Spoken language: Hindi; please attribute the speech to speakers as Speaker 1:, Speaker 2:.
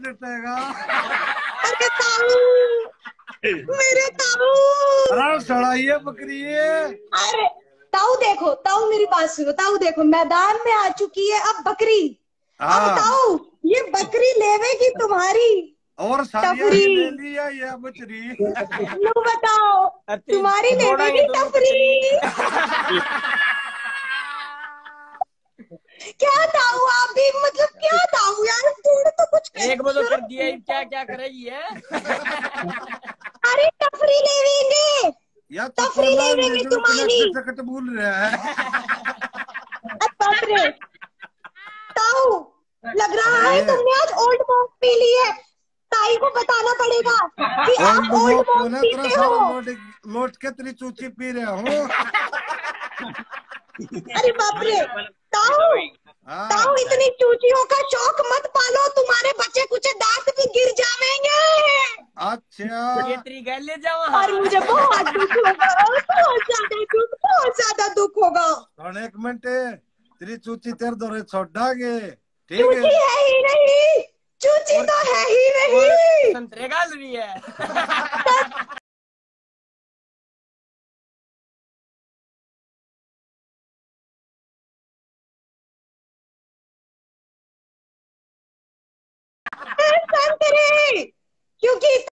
Speaker 1: डटेगा।
Speaker 2: अरे ताऊ, मेरे ताऊ।
Speaker 1: अरे सड़ाइए बकरी है।
Speaker 2: अरे ताऊ देखो, ताऊ मेरी बात सुनो, ताऊ देखो मैदान में आ चुकी है अब बकरी। अब
Speaker 1: हाँ
Speaker 2: ताऊ ये बकरी लेवेगी तुम्हारी
Speaker 1: और सारिया
Speaker 2: टफरी।
Speaker 1: ले लिया ये बचरी।
Speaker 2: लो बताओ, तुम्हारी लेवेगी टफरी। क्या ताऊ आप भी, मतलब क्या ताऊ यार, थोड़ा तो कुछ
Speaker 3: एक वो तो कर
Speaker 2: शर्म।
Speaker 3: दिया, क्या क्या करेगी है।
Speaker 2: अरे टफरी लेवेंगे,
Speaker 1: या
Speaker 2: टफरी
Speaker 1: चौपाला
Speaker 2: लेवेंगे तुम्हारी।
Speaker 1: चकट बोल रहा है।
Speaker 2: बाप रे ताऊ, लग रहा है तुमने आज ओल्ड मॉन्क पी ली है। ताई को बताना पड़ेगा कि आप ओल्ड मॉन्क पीते हो।
Speaker 1: लौट के तेरी चूची पी रहे हूँ।
Speaker 2: अरे बाप रे ताऊ, ताऊ इतनी चूचियों का शौक मत पालो, तुम्हारे बच्चे कुछ दांत भी गिर जाएंगे।
Speaker 1: अच्छा
Speaker 3: ये तेरी गैल ले जाओ।
Speaker 2: और मुझे बहुत दुख होगा, बहुत ज्यादा दुख, बहुत ज्यादा दुख होगा।
Speaker 1: और एक मिनट, तेरी चूची तेरे दौरे छोड़ डागे। ठीक है,
Speaker 2: चूची है ही नहीं, चूची तो है ही नहीं।
Speaker 3: संतरे गाल रही है।
Speaker 2: संतरे, क्योंकि